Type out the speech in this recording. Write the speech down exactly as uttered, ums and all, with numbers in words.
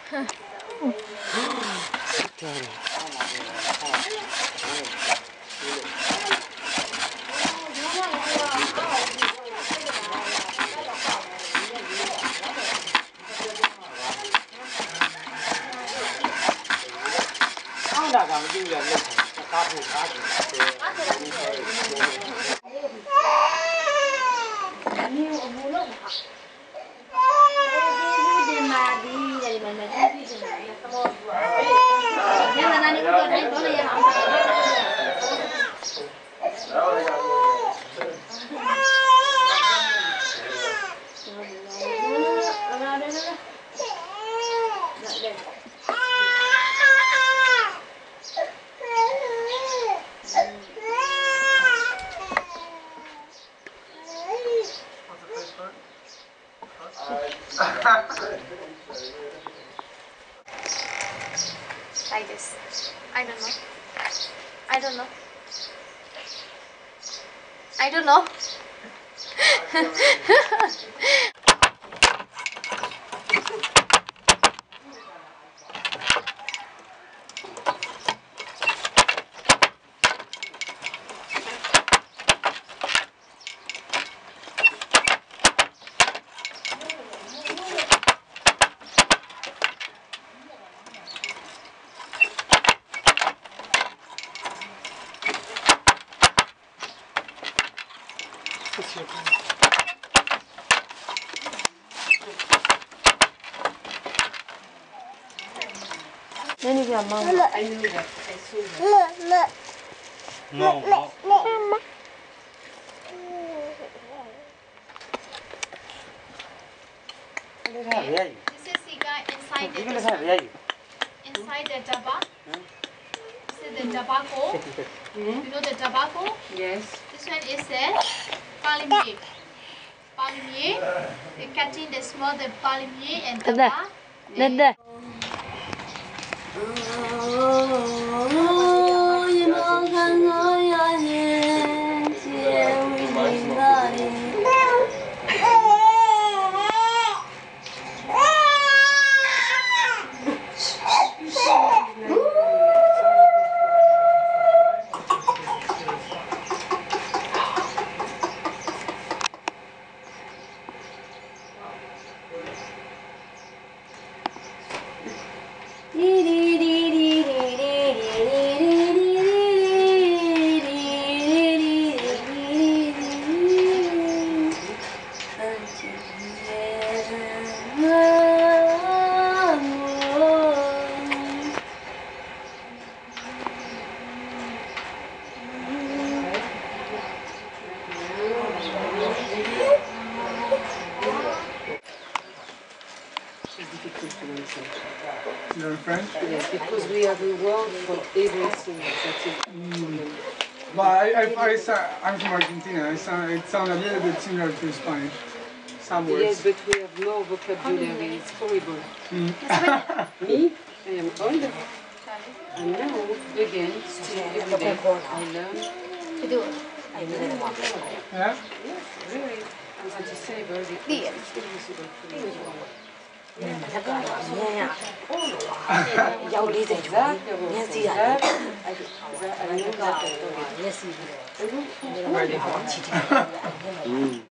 Anda kami tinggal di kampung kaki. Ini umulong. Ini madi dari mana jadi sebenarnya semua dua. Yang mana ni kita ni boleh yang like this. I don't know. I don't know. I don't know. Then you get mama. I knew that. I saw that. Look, look. No, no. Mama. Okay. This is the guy inside the inside the dabba. This is the tobacco. You know the tobacco? Yes. This one is the palmier. Palmier. They're cutting the small the palmier and dabba. Dada. You learn French? Yes, because we have a word for everything. That's it. Mm. But I, I, I, I'm from Argentina. I sound, it sounds a little bit similar to Spanish. Some words. Yes, but we have no vocabulary. It's horrible. Mm. Me, I am old. And now, again, still every day, I learn. Yeah? Really, I'm going to say very difficult. Mm.